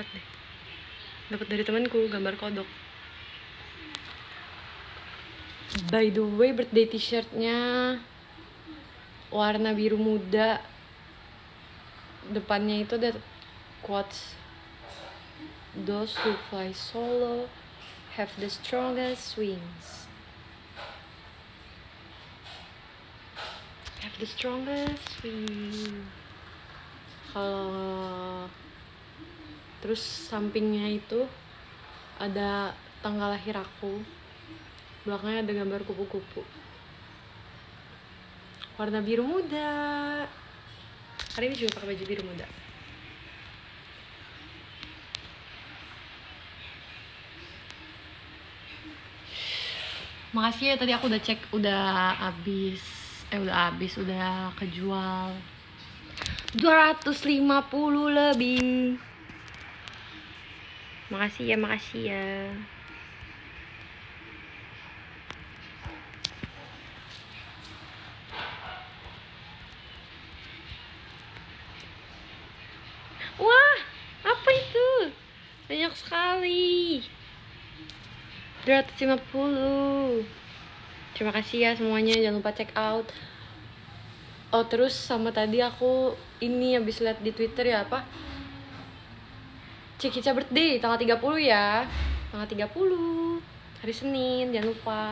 coklat deh. Dapat dari temanku, gambar kodok. By the way, birthday t-shirtnya warna biru muda. Depannya itu ada quotes. Those who fly solo have the strongest wings. Have the strongest wings. Kalau terus sampingnya itu ada tanggal lahir aku. Belakangnya ada gambar kupu-kupu. Warna biru muda. Hari ini juga pakai baju biru muda. Makasih ya, tadi aku udah cek, udah kejual 250 lebih. Makasih ya. Wah, apa itu? Banyak sekali. 250. Terima kasih ya semuanya, jangan lupa check out. Oh, terus sama tadi aku ini habis lihat di Twitter ya, apa? Cikica birthday tanggal 30 ya. Tanggal 30 hari Senin, jangan lupa.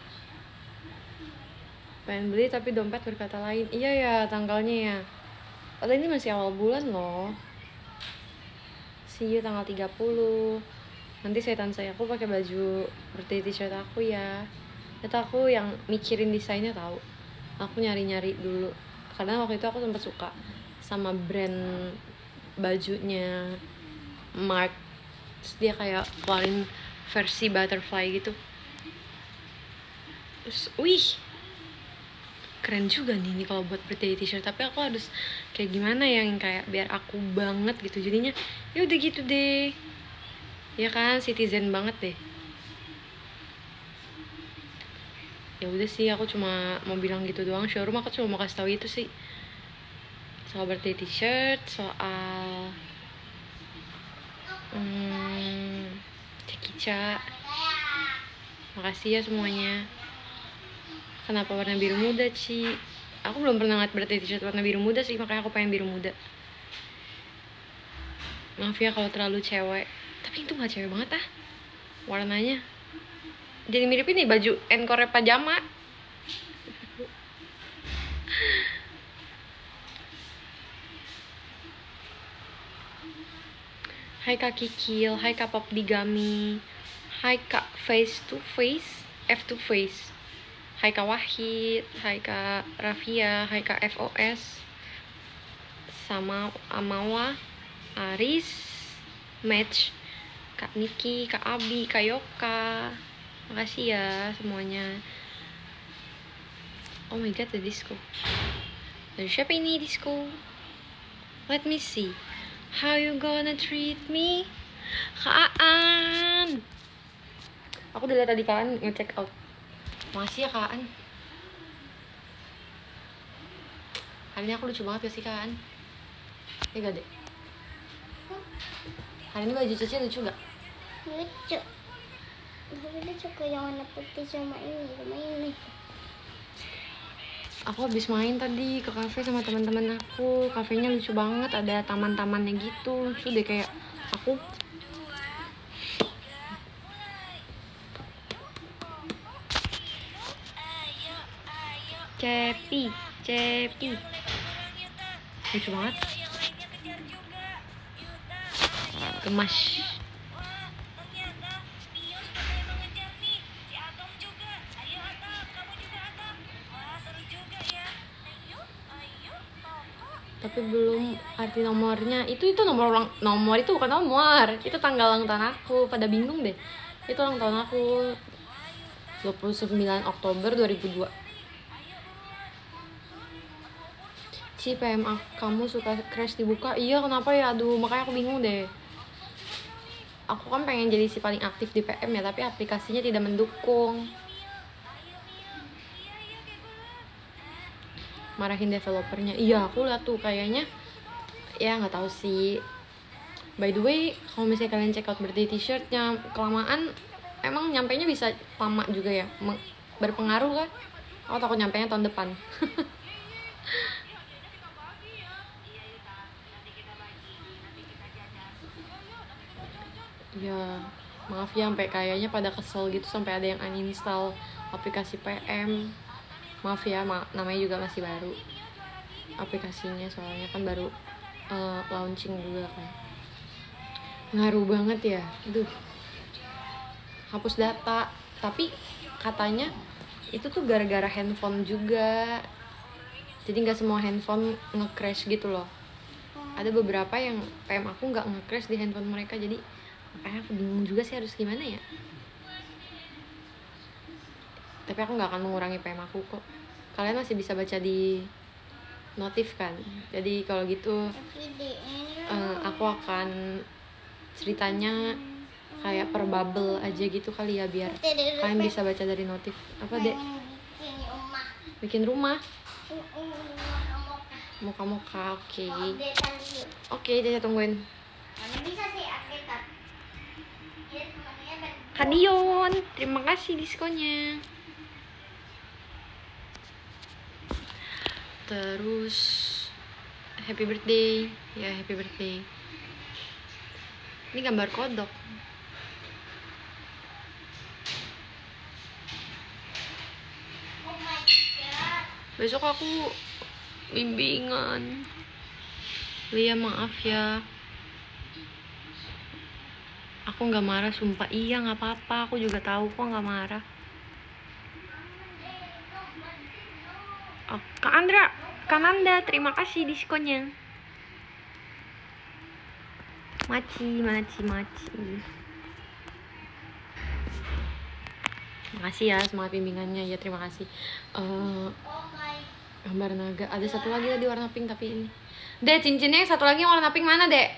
Pengen beli tapi dompet berkata lain. Iya ya, tanggalnya ya. Padahal ini masih awal bulan loh. See you tanggal 30. Nanti setan saya aku pakai baju birthday t-shirt aku ya. Itu aku yang mikirin desainnya tahu. Aku nyari-nyari dulu. Karena waktu itu aku sempat suka sama brand bajunya Mark. Terus dia kayak keluarin versi butterfly gitu. Terus, wih, keren juga nih ini kalau buat birthday t-shirt. Tapi aku harus kayak gimana yang kayak biar aku banget gitu. Jadinya ya udah gitu deh. Ya kan, citizen banget deh. Ya udah sih, aku cuma mau bilang gitu doang. Showroom aku cuma mau kasih tahu itu sih. Soal birthday t-shirt, soal Cekica. Makasih ya semuanya. Kenapa warna biru muda, Ci? Aku belum pernah ngeliat birthday t-shirt warna biru muda sih, makanya aku pengen biru muda. Maaf ya kalau terlalu cewek. Tapi itu gak cewek banget warnanya. Jadi mirip ini baju encore pajama. Hai Kak Kikil, hai Kak Pop Digami, hai Kak Face to Face, F to Face, hai Kak Wahid, hai Kak Rafia, hai Kak FOS, sama Amawa, Aris, Match, Kak Niki, Kak Abi, Kak Yoka. Makasih ya semuanya. Oh my god, the disco. Dari siapa ini disco? Let me see. How you gonna treat me? Kak Aan. Aku udah lihat tadi Kak Aan nge-check out. Makasih ya Kak Aan. Hari ini aku lucu banget gak sih Kak Aan? Ya gak deh? Hari ini baju Cici lucu gak? Lucu. Tapi dia suka yang warna putih sama ini. Aku habis main tadi ke kafe sama teman-teman aku. Kafenya lucu banget, ada taman-tamannya gitu. Lucu deh kayak aku. Cepi. Lucu banget. Gemas. Tapi belum arti nomornya. Itu nomor itu bukan nomor. Itu tanggal ulang tahun aku. Pada bingung deh. Itu ulang tahun aku 29 Oktober 2002. Ci, PM kamu suka crash dibuka? Iya, kenapa ya? Aduh, makanya aku bingung deh. Aku kan pengen jadi si paling aktif di PM ya, tapi aplikasinya tidak mendukung. Marahin developernya. Iya, aku lihat tuh kayaknya ya nggak tahu sih. By the way, kalau misalnya kalian check out birthday t-shirtnya kelamaan, emang nyampainya bisa lama juga ya, berpengaruh kan? Aku takut nyampainya tahun depan. Ya, maaf ya, sampai kayaknya pada kesel gitu, sampai ada yang uninstall aplikasi PM. Maaf ya, namanya juga masih baru aplikasinya, soalnya kan baru launching juga kan. Ngaruh banget ya, aduh. Hapus data, tapi katanya itu tuh gara-gara handphone juga. Jadi nggak semua handphone nge-crash gitu loh. Ada beberapa yang PM aku nggak nge-crash di handphone mereka, jadi makanya aku bingung juga sih harus gimana ya. Tapi aku nggak akan mengurangi PM aku kok. Kalian masih bisa baca di notif kan. Jadi kalau gitu aku akan ceritanya kayak per bubble aja gitu kali ya, biar kalian bisa baca dari notif. Apa Dek? Bikin rumah. Muka-muka, oke. Oke, jadi tungguin. Kadion, terima kasih diskonnya. Terus happy birthday, ya happy birthday. Ini gambar kodok. Besok aku bimbingan. Lia maaf ya. Aku nggak marah, sumpah. Iya nggak apa-apa. Aku juga tahu kok nggak marah. Oh, Kak Andra, Kananda, terima kasih diskonnya. Maci. Makasih ya semangat bimbingannya ya, terima kasih. Gambar naga. Ada satu lagi tadi warna pink tapi ini. Dek, cincinnya yang satu lagi yang warna pink mana, Dek?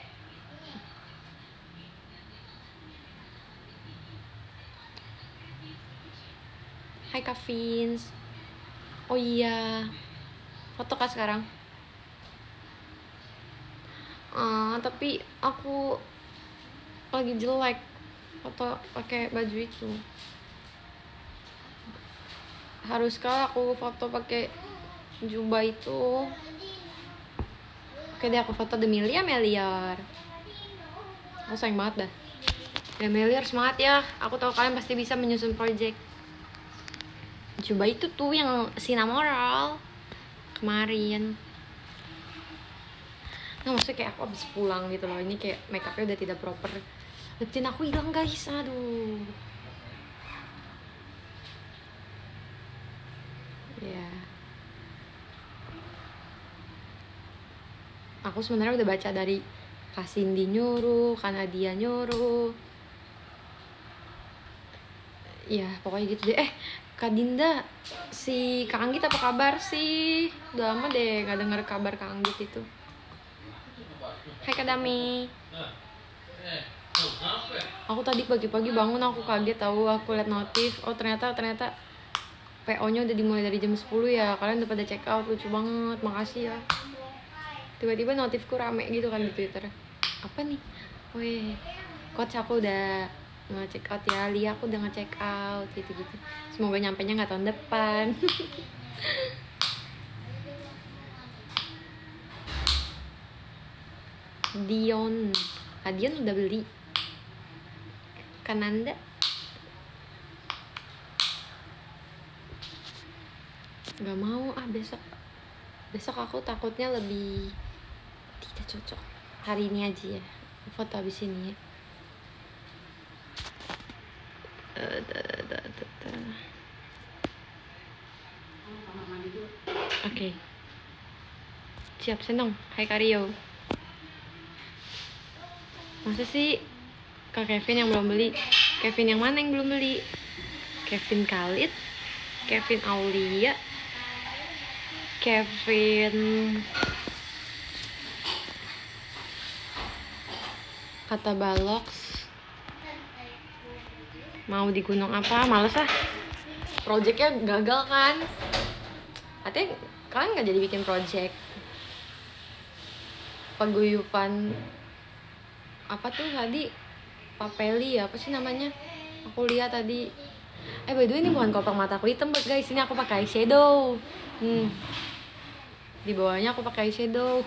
Hai Kak Vince. Oh iya. Foto Kak sekarang. Tapi aku lagi jelek foto pakai baju itu. Haruskah aku foto pakai jubah itu? Oke deh, aku foto demi Lia Melior. Aku sayang banget dah. Lia Melior semangat ya. Aku tahu kalian pasti bisa menyusun project. Jubah itu tuh yang Sinamoral kemarin. Nah, maksudnya kayak aku abis pulang gitu loh. Ini kayak makeupnya udah tidak proper. Liptin aku hilang guys, aduh. Ya. Aku sebenarnya udah baca dari Kak Cindy nyuruh, Kak Nadia nyuruh. Ya pokoknya gitu deh. Kak Dinda, si Kak Anggit apa kabar sih? Udah lama deh gak denger kabar Kak Anggit itu. Hai Kak Dami. Aku tadi pagi-pagi bangun, aku kaget tahu, aku liat notif. Oh ternyata PO-nya udah dimulai dari jam 10 ya. Kalian udah pada check out, lucu banget, makasih ya. Tiba-tiba notifku rame gitu kan di Twitter. Apa nih? Weh, coach aku udah nge-check out ya, Lia aku udah nge-check out gitu-gitu. Semoga nyampenya nggak tahun depan. Dion udah beli. Kananda nggak mau besok aku takutnya lebih tidak cocok. Hari ini aja ya, foto abis ini ya. Oke. Siap, seneng. Hai Kario. Masa sih Kak Kevin yang belum beli? Kevin yang mana yang belum beli? Kevin Khalid, Kevin Aulia, Kevin Kata Balox. Mau di gunung apa? Males ah. Projectnya gagal kan? Artinya kalian gak jadi bikin project paguyupan apa tuh tadi, papeli apa sih namanya, aku lihat tadi. By the way ini bukan kotak mata aku hitam guys, ini aku pakai eyeshadow. Di bawahnya aku pakai eyeshadow.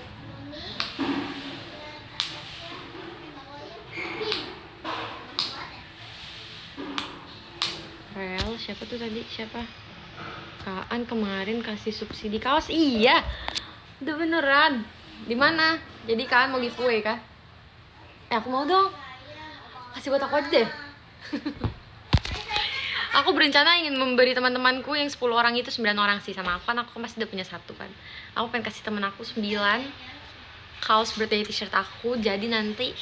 Rel, siapa tuh tadi? Siapa? Kaan kemarin kasih subsidi kaos. Iya. Udah beneran. Di mana? Jadi Kaan mau giveaway kah? Aku mau dong. Kasih buat aku aja deh. Aku berencana ingin memberi teman-temanku yang 10 orang itu 9 orang sih sama aku, kan aku masih udah punya 1 kan. Aku pengen kasih temen aku 9 kaos birthday t-shirt aku. Jadi nanti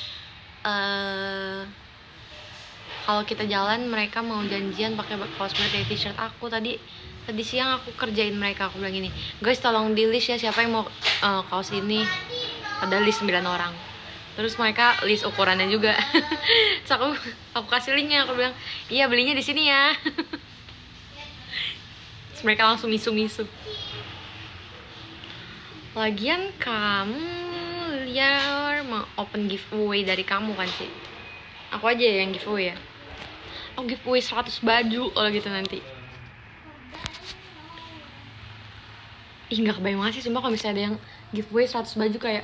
kalau kita jalan mereka mau janjian pakai kaos birthday t-shirt aku. Tadi siang aku kerjain mereka, aku bilang gini, guys tolong di list ya siapa yang mau kaos ini. Ada list 9 orang. Terus mereka list ukurannya juga. Terus aku kasih linknya, aku bilang iya belinya di sini ya. Terus mereka langsung misu-misu. Lagian kamu liar mau open giveaway dari kamu kan sih? Aku aja yang giveaway ya. Aku giveaway 100 baju kalau gitu nanti. Ih gak kebayang banget sih sumpah kalau misalnya ada yang giveaway 100 baju kayak.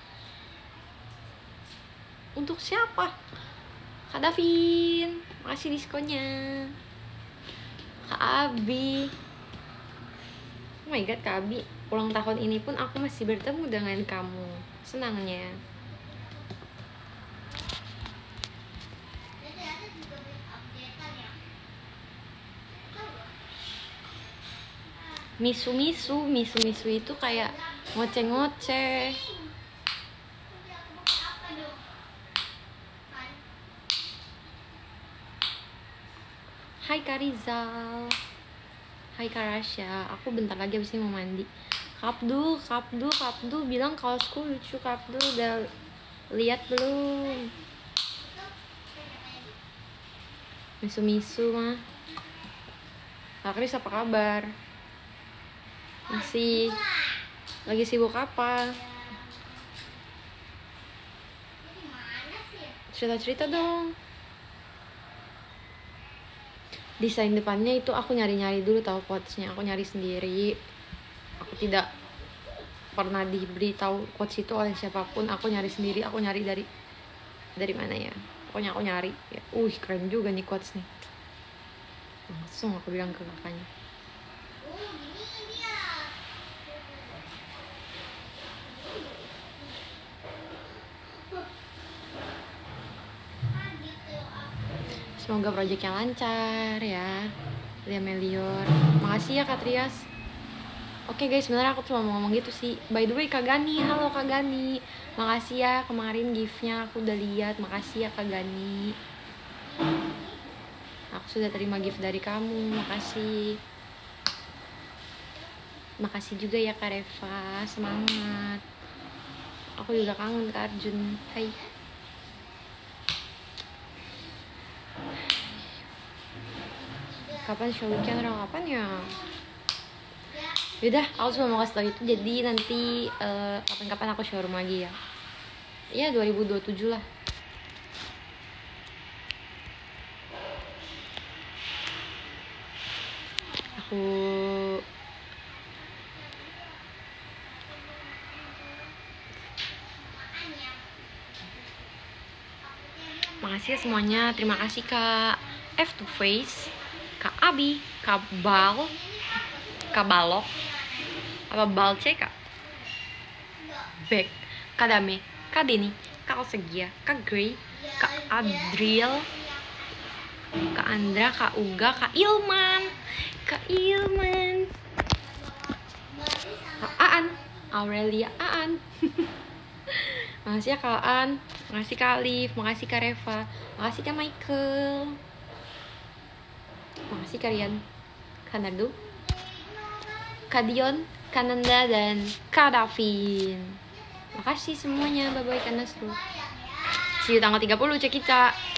Untuk siapa? Kak Davin, makasih diskonnya. Kak Abi, oh my god Kak Abi, ulang tahun ini pun aku masih bertemu dengan kamu. Senangnya. Misu itu kayak ngoceh-ngoceh. Hai Kak Rizal, hai Kak Rasya, aku bentar lagi abis ini mau mandi. Kapdul bilang kaosku lucu. Kapdul udah lihat belum? Misu mah. Kak Kris apa kabar? Masih lagi sibuk apa? Cerita dong. Desain depannya itu aku nyari dulu tahu quotesnya, aku nyari sendiri. Aku tidak pernah diberitahu quotes itu oleh siapapun. Aku nyari sendiri. Aku nyari dari mana ya? Pokoknya aku nyari. Ya, keren juga nih quotes nih. Langsung aku bilang ke kakaknya. Semoga proyeknya lancar ya, Lia Melior. Makasih ya Kak Trias. Oke guys, sebenarnya aku cuma mau ngomong gitu sih. By the way Kak Gani, halo Kak Gani. Makasih ya kemarin giftnya aku udah lihat. Makasih ya Kak Gani. Aku sudah terima gift dari kamu. Makasih. Makasih juga ya Kak Reva. Semangat. Aku juga kangen Kak Arjun. Hai. Kapan show weekend orang kapan ya? Yaudah, aku cuma mau kasih tau itu. Jadi nanti kapan-kapan aku showroom lagi ya. Ya 2027 lah. Aku makasih ya semuanya. Terima kasih Kak F2 Face, Kak Abi, Kak Bal, Kak Balok, apa Balce Kak Bek, Kak Dame, Kak Deni, Kak Segia, Kak Grey, Kak Adriel, Kak Andra, Kak Uga, Kak Ilman, Kak Aan, Aurelia Aan. Makasih ya Kak Aan, makasih Kak Alif, makasih Kak Reva, makasih Kak Michael, makasih Kak Rian, Kak Nardo, Kak Dion, Kak Nanda, dan Kak Davin. Makasih semuanya, bye-bye Kak Nasru. See you tanggal 30, cek kita.